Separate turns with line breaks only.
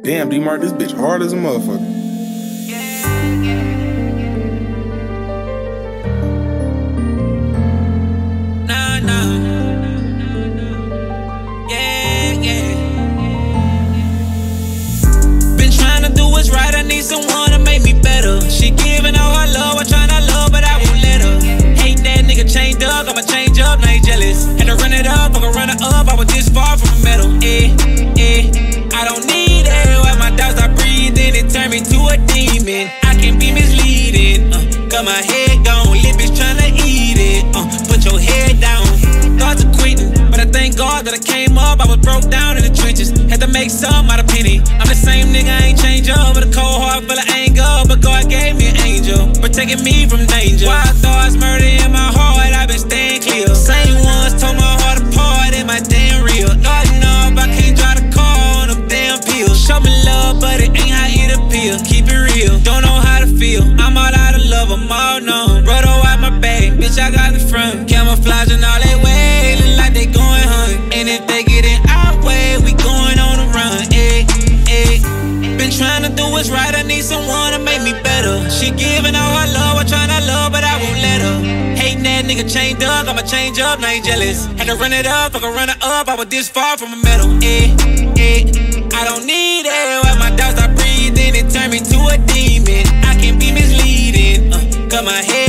Damn, D-Mark, this bitch hard as a motherfucker.
Been trying to do what's right, I need someone to make me better. She giving all her love, I tryna love, but I won't let her. Hate that nigga chained up, I'ma change up, now he jealous. Had to run it up, I can run it up, I was this far from a medal. I don't need it, when my doubts I breathe in, it turned me to a demon. I can be misleading, got my head gone, lip is tryna eat it. Put your head down, thoughts of quitting, but I thank God that I came up, I was broke down in the trenches. Had to make some out of penny. I'm the same nigga, I ain't change up, with a cold heart full of anger, but God gave me an angel, protecting me from danger. Wild thoughts, murder in my heart, I've been staying clear. Same ones tore my heart apart, and my damn real. Nothing up, I can't drive the car on them damn pills. Show me love, but it ain't how it appeal. Keep it real, don't know how to feel. I'm all out of love, I'm all known. Brother, wipe my back, bitch, I got the front. Camouflaging all that way, look like they going hunt. And if they get in our way, we going on the run. Been trying to do what's right, I need someone to make me better. She giving all her love, I tryna love, but I won't let her. Hating that nigga chained up, I'ma change up, now he jealous. Had to run it up, I can run it up, I was this far from a medal. I don't need it, when my doubts I breathe in, it turned me to a demon. I can be misleading, cut my head